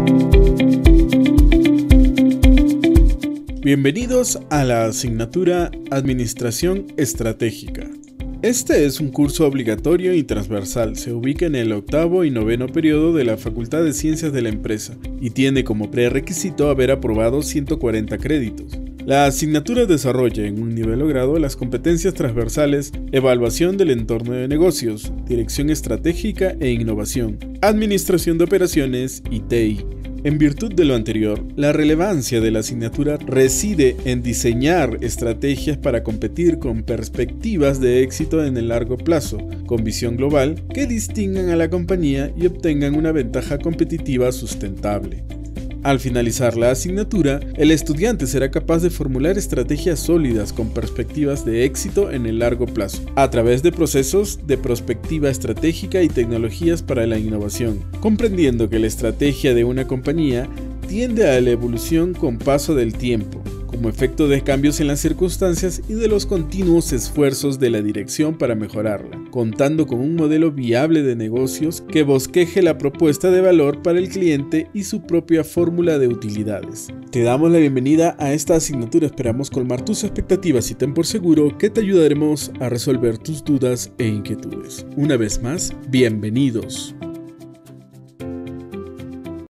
Bienvenidos a la asignatura Administración Estratégica. Este es un curso obligatorio y transversal, se ubica en el 8º y 9º periodo de la Facultad de Ciencias de la Empresa y tiene como prerequisito haber aprobado 140 créditos. La asignatura desarrolla en un nivel o grado las competencias transversales, evaluación del entorno de negocios, dirección estratégica e innovación, administración de operaciones y TI. En virtud de lo anterior, la relevancia de la asignatura reside en diseñar estrategias para competir con perspectivas de éxito en el largo plazo, con visión global, que distingan a la compañía y obtengan una ventaja competitiva sustentable. Al finalizar la asignatura, el estudiante será capaz de formular estrategias sólidas con perspectivas de éxito en el largo plazo, a través de procesos de prospectiva estratégica y tecnologías para la innovación, comprendiendo que la estrategia de una compañía tiende a la evolución con paso del tiempo, como efecto de cambios en las circunstancias y de los continuos esfuerzos de la dirección para mejorarla, contando con un modelo viable de negocios que bosqueje la propuesta de valor para el cliente y su propia fórmula de utilidades. Te damos la bienvenida a esta asignatura, esperamos colmar tus expectativas y ten por seguro que te ayudaremos a resolver tus dudas e inquietudes. Una vez más, bienvenidos.